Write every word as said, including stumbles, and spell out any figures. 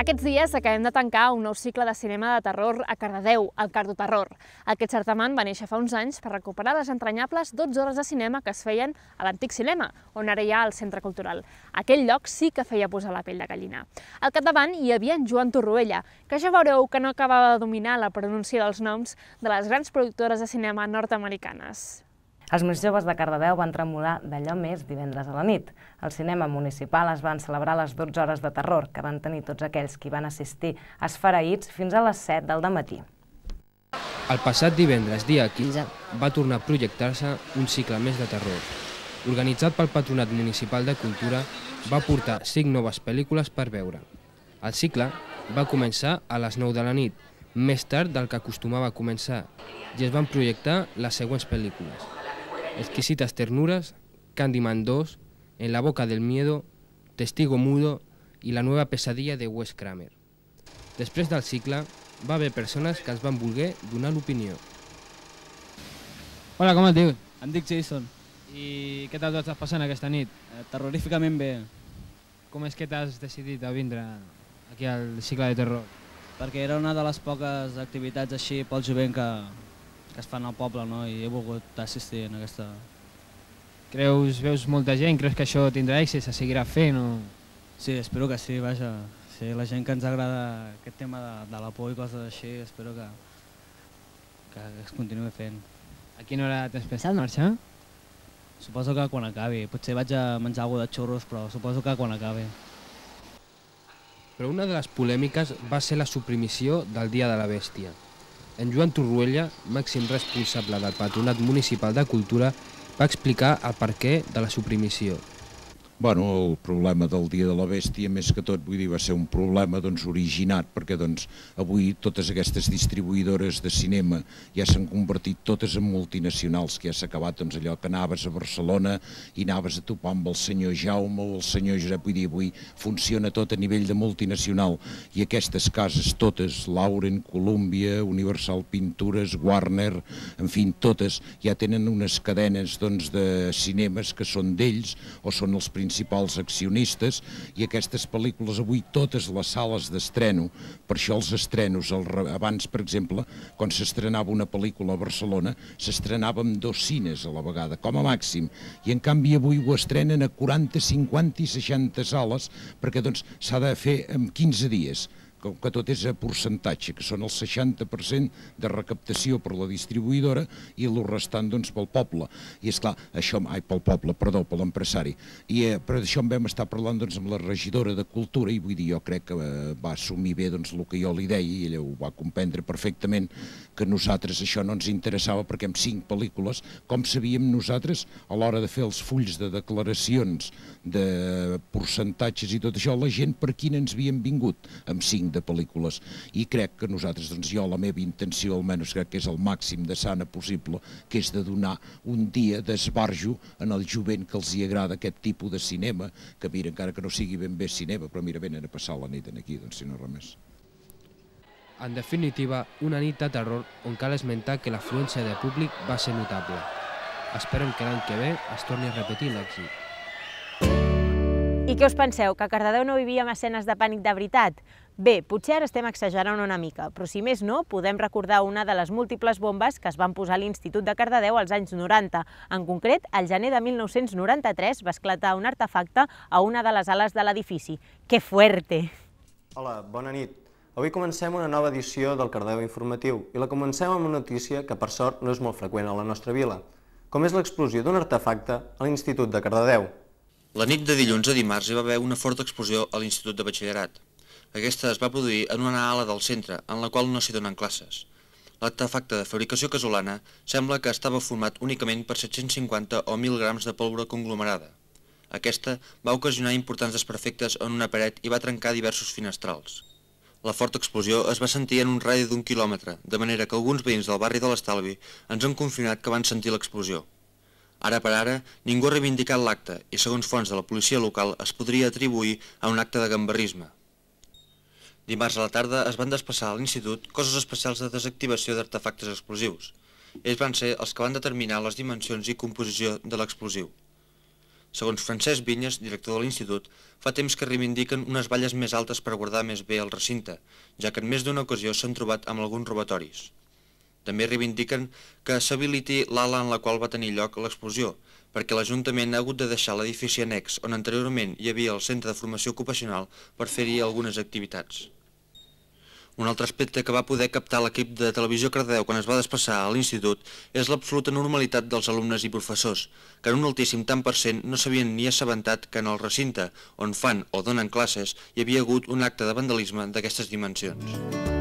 Aquests dies acabem de tancar un nou cicle de cinema de terror a Cardedeu, el Cardoterror. Aquest certamen va néixer fa uns anys per recuperar les entranyables dotze hores de cinema que es feien a l'antic cinema, on ara hi ha el Centre Cultural. Aquell lloc sí que feia posar la pell de gallina. Al capdavant hi havia en Joan Torroella, que ja veureu que no acabava de dominar la pronúncia dels noms de les grans productores de cinema nord-americanes. Els més joves de Cardedeu van tremolar d'allò més divendres a la nit. Al cinema municipal es van celebrar les dotze hores de terror que van tenir tots aquells qui van assistir esfereïts fins a les set del dematí. El passat divendres, dia quinze, va tornar a projectar-se un cicle més de terror. Organitzat pel Patronat Municipal de Cultura, va portar cinc noves pel·lícules per veure. El cicle va començar a les nou de la nit, més tard del que acostumava a començar, i es van projectar les següents pel·lícules: Exquisitas ternuras, Candyman dos, En la boca del miedo, Testigo mudo i La nueva pesadilla de Wes Cramer. Després del cicle, va haver persones que ens van voler donar l'opinió. Hola, com et dius? Em dic Jason. I què tal t'ho estàs passant aquesta nit? Eh, terroríficament bé. Com és que t'has decidit a vindre aquí al cicle de terror? Perquè era una de les poques activitats així pel jovent que, que es fan al poble, no? I he volgut assistir en aquesta... Creus, veus molta gent? Creus que això tindrà èxit? Se seguirà fent o...? Sí, espero que sí, vaja. Sí, la gent que ens agrada aquest tema de, de la por i coses així, espero que, que es continuï fent. A quina hora tens pensat marxar? Suposo que quan acabi. Potser vaig a menjar alguna de xurros, però suposo que quan acabi. Però una de les polèmiques va ser la suprimissió del Dia de la Bèstia. En Joan Torroella, màxim responsable del Patronat Municipal de Cultura, va explicar el perquè de la suprimissió. Bueno, el problema del Dia de la Bèstia, més que tot, vull dir, va ser un problema doncs, originat, perquè doncs, avui totes aquestes distribuïdores de cinema ja s'han convertit totes en multinacionals, que ja s'ha acabat doncs, allò que anaves a Barcelona i anaves a topar amb el senyor Jaume o el senyor Josep, vull dir, avui funciona tot a nivell de multinacional, i aquestes cases totes, Lauren, Columbia, Universal Pintures, Warner, en fi, totes ja tenen unes cadenes doncs, de cinemes que són d'ells o són els principals principals accionistes, i aquestes pel·lícules avui totes les sales d'estreno, per això els estrenos, abans per exemple, quan s'estrenava una pel·lícula a Barcelona, s'estrenava en dos cines a la vegada, com a màxim, i en canvi avui ho estrenen a quaranta, cinquanta i seixanta sales, perquè doncs s'ha de fer en quinze dies, com que tot és a percentatge, que són el seixanta per cent de recaptació per la distribuïdora i el restant doncs, pel poble. I és clar, això, ai, pel poble, perdó, per l'empresari. I eh, per això en vam estar parlant doncs, amb la regidora de Cultura, i vull dir, jo crec que eh, va assumir bé doncs, el que jo li deia, i ella ho va comprendre perfectament, que nosaltres això no ens interessava, perquè amb cinc pel·lícules, com sabíem nosaltres, a l'hora de fer els fulls de declaracions, de percentatges i tot això, la gent per quina ens havien vingut, amb cinc de pel·lícules, i crec que nosaltres, doncs jo, la meva intenció, almenys crec que és el màxim de sana possible, que és de donar un dia d'esbarjo en el jovent que els hi agrada aquest tipus de cinema, que mira, encara que no sigui ben bé cinema, però mira, venen a passar la nit aquí, doncs si no res més. En definitiva, una nit de terror on cal esmentar que l'afluència de públic va ser notable. Esperem que l'any que ve es torni a repetir l'èxit. I què us penseu, que a Cardedeu no vivíem escenes de pànic de veritat? Bé, potser ara estem exagerant una mica, però si més no, podem recordar una de les múltiples bombes que es van posar a l'Institut de Cardedeu als anys noranta. En concret, al gener de mil nou-cents noranta-tres va esclatar un artefacte a una de les ales de l'edifici. Que fuerte! Hola, bona nit. Avui comencem una nova edició del Cardedeu Informatiu i la comencem amb una notícia que per sort no és molt freqüent a la nostra vila, com és l'explosió d'un artefacte a l'Institut de Cardedeu. La nit de dilluns a dimarts hi va haver una forta explosió a l'Institut de Batxillerat. Aquesta es va produir en una ala del centre, en la qual no s'hi donen classes. L'artefacte de fabricació casolana sembla que estava format únicament per set-cents cinquanta o mil grams de pólvora conglomerada. Aquesta va ocasionar importants desperfectes en una paret i va trencar diversos finestrals. La forta explosió es va sentir en un radi d'un quilòmetre, de manera que alguns veïns del barri de l'Estalvi ens han confirmat que van sentir l'explosió. Ara per ara, ningú ha reivindicat l'acte i, segons fonts de la policia local, es podria atribuir a un acte de gamberrisme. Dimarts a la tarda es van desplaçar a l'Institut cossos especials de desactivació d'artefactes explosius. Ells van ser els que van determinar les dimensions i composició de l'explosiu. Segons Francesc Vinyes, director de l'institut, fa temps que reivindiquen unes valles més altes per guardar més bé el recinte, ja que en més d'una ocasió s'han trobat amb alguns robatoris. També reivindiquen que s'habiliti l'ala en la qual va tenir lloc l'explosió, perquè l'Ajuntament ha hagut de deixar l'edifici annex on anteriorment hi havia el Centre de Formació Ocupacional per fer-hi algunes activitats. Un altre aspecte que va poder captar l'equip de Televisió Cardedeu quan es va desplaçar a l'institut és l'absoluta normalitat dels alumnes i professors, que en un altíssim tant per cent no s'havien ni assabentat que en el recinte on fan o donen classes hi havia hagut un acte de vandalisme d'aquestes dimensions.